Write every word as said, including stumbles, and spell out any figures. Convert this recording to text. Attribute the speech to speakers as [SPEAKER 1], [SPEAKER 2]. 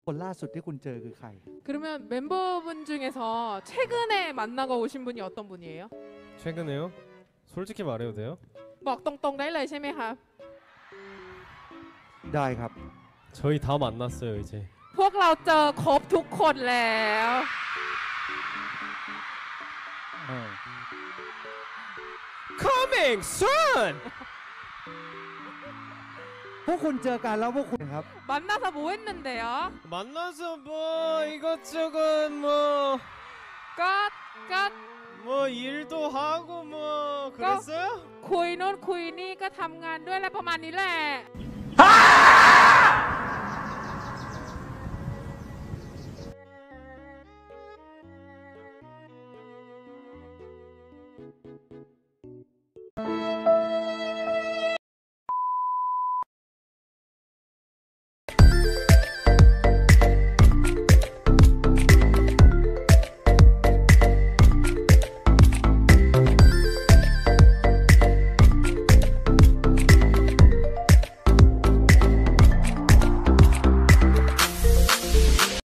[SPEAKER 1] คนล่าสุดที่คุณเจอคือใคร
[SPEAKER 2] 그러면 멤버분 중에서 최근에 만나고 오신 분이 어떤 분이에요?
[SPEAKER 3] 최근에요? 솔직히 말해도 돼요?
[SPEAKER 2] บอกตรงๆได้เลยใช่ไหมคะ
[SPEAKER 1] ได้ครับ
[SPEAKER 3] 저희 다 만났어요 이제.
[SPEAKER 2] พวกเราเจอครบทุกคนแล้ว
[SPEAKER 1] เออ
[SPEAKER 3] Coming soon.
[SPEAKER 1] พวกคุณเจอกันแล้วพวกคุณครับ
[SPEAKER 2] 만나서 뭐 했는데요?
[SPEAKER 3] 만나서 뭐 이것저것 뭐 뭐
[SPEAKER 2] 끝! 끝!
[SPEAKER 3] 일도 하고 뭐 그랬어요?
[SPEAKER 2] คุยโน่นคุยนี่ก็ทำงานด้วยอะไรประมาณนี้แหละ
[SPEAKER 1] เ